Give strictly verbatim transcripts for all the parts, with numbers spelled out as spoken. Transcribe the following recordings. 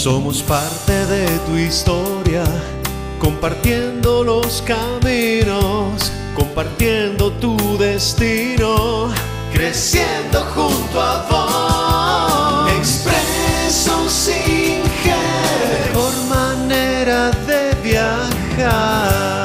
Somos parte de tu historia, compartiendo los caminos, compartiendo tu destino, creciendo junto a vos. Expreso sin G, mejor manera de viajar.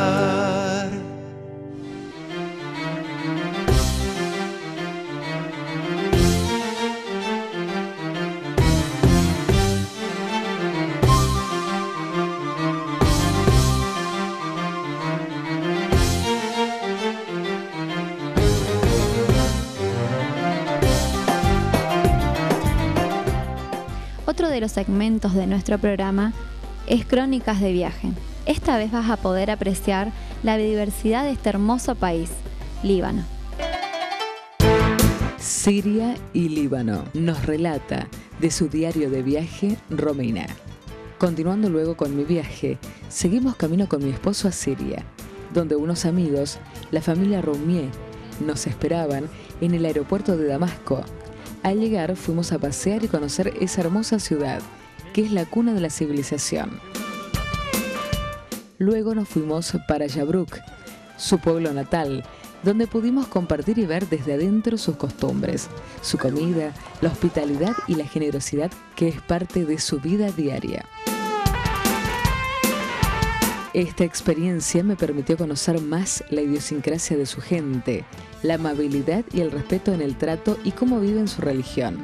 Otro de los segmentos de nuestro programa es Crónicas de Viaje. Esta vez vas a poder apreciar la diversidad de este hermoso país, Líbano. Siria y Líbano nos relata de su diario de viaje, Romina. Continuando luego con mi viaje, seguimos camino con mi esposo a Siria, donde unos amigos, la familia Roumier, nos esperaban en el aeropuerto de Damasco. Al llegar fuimos a pasear y conocer esa hermosa ciudad, que es la cuna de la civilización. Luego nos fuimos para Yabruk, su pueblo natal, donde pudimos compartir y ver desde adentro sus costumbres, su comida, la hospitalidad y la generosidad que es parte de su vida diaria. Esta experiencia me permitió conocer más la idiosincrasia de su gente, la amabilidad y el respeto en el trato y cómo viven su religión.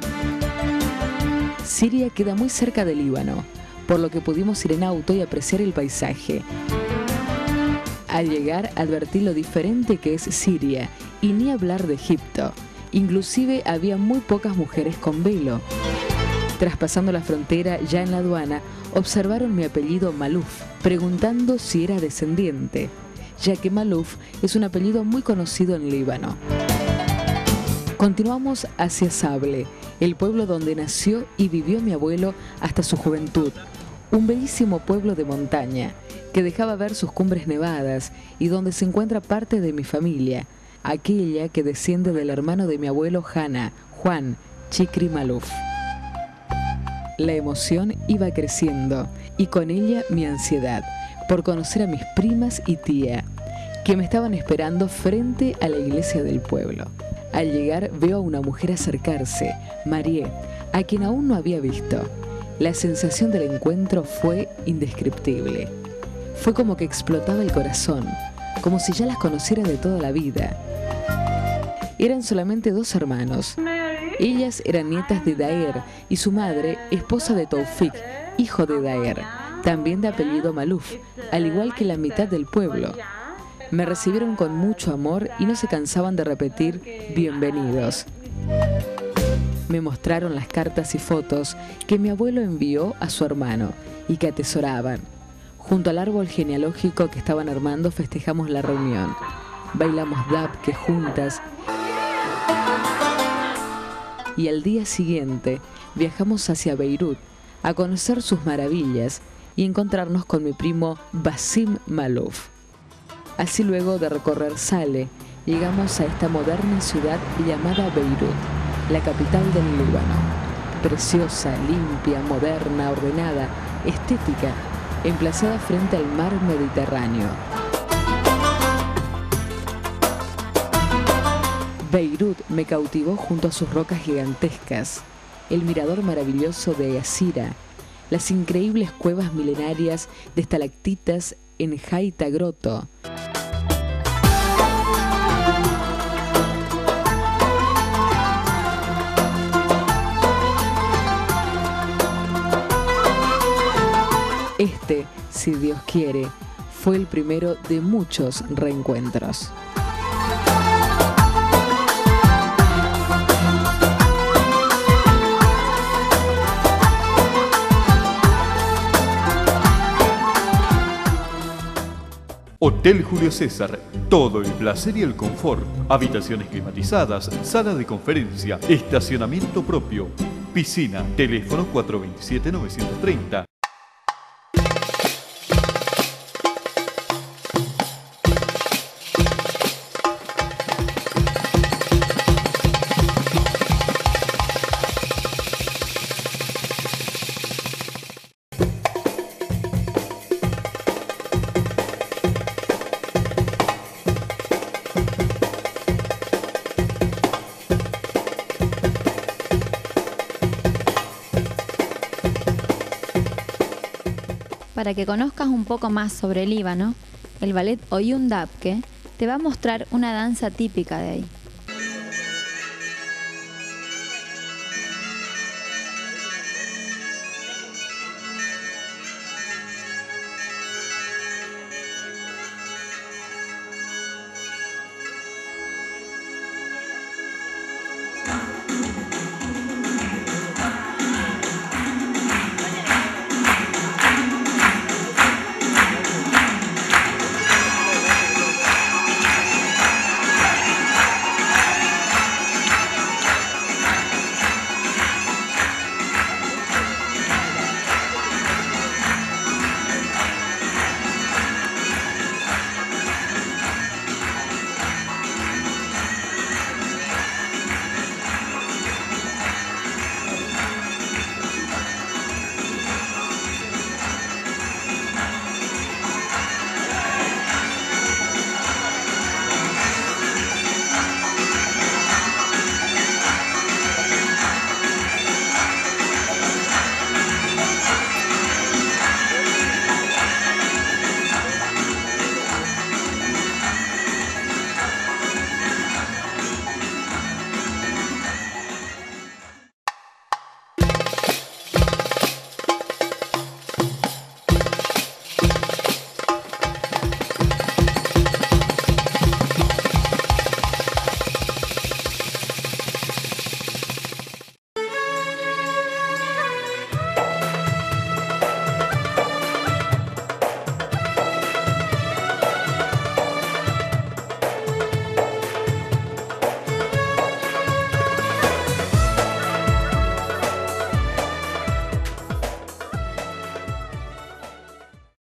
Siria queda muy cerca de Líbano, por lo que pudimos ir en auto y apreciar el paisaje. Al llegar advertí lo diferente que es Siria y ni hablar de Egipto. Inclusive había muy pocas mujeres con velo. Traspasando la frontera, ya en la aduana, observaron mi apellido Maluf, preguntando si era descendiente, ya que Maluf es un apellido muy conocido en Líbano. Continuamos hacia Sable, el pueblo donde nació y vivió mi abuelo hasta su juventud, un bellísimo pueblo de montaña que dejaba ver sus cumbres nevadas y donde se encuentra parte de mi familia, aquella que desciende del hermano de mi abuelo Hanna, Juan Chikri Maluf. La emoción iba creciendo y con ella mi ansiedad por conocer a mis primas y tía, que me estaban esperando frente a la iglesia del pueblo. Al llegar veo a una mujer acercarse, Marie, a quien aún no había visto. La sensación del encuentro fue indescriptible. Fue como que explotaba el corazón, como si ya las conociera de toda la vida. Eran solamente dos hermanos. Ellas eran nietas de Daer y su madre, esposa de Taufik, hijo de Daer, también de apellido Maluf, al igual que la mitad del pueblo. Me recibieron con mucho amor y no se cansaban de repetir bienvenidos. Me mostraron las cartas y fotos que mi abuelo envió a su hermano y que atesoraban. Junto al árbol genealógico que estaban armando festejamos la reunión. Bailamos dabke juntas. Y al día siguiente viajamos hacia Beirut a conocer sus maravillas y encontrarnos con mi primo Basim Maluf. Así luego de recorrer Sale, llegamos a esta moderna ciudad llamada Beirut, la capital del Líbano. Preciosa, limpia, moderna, ordenada, estética, emplazada frente al mar Mediterráneo. Beirut me cautivó junto a sus rocas gigantescas, el mirador maravilloso de Asira, las increíbles cuevas milenarias de estalactitas en Haita Grotto. Este, si Dios quiere, fue el primero de muchos reencuentros. Hotel Julio César, todo el placer y el confort, habitaciones climatizadas, sala de conferencia, estacionamiento propio, piscina, teléfono cuatro dos siete, nueve tres cero. Para que conozcas un poco más sobre el Líbano, el ballet Oyun Dabke te va a mostrar una danza típica de ahí.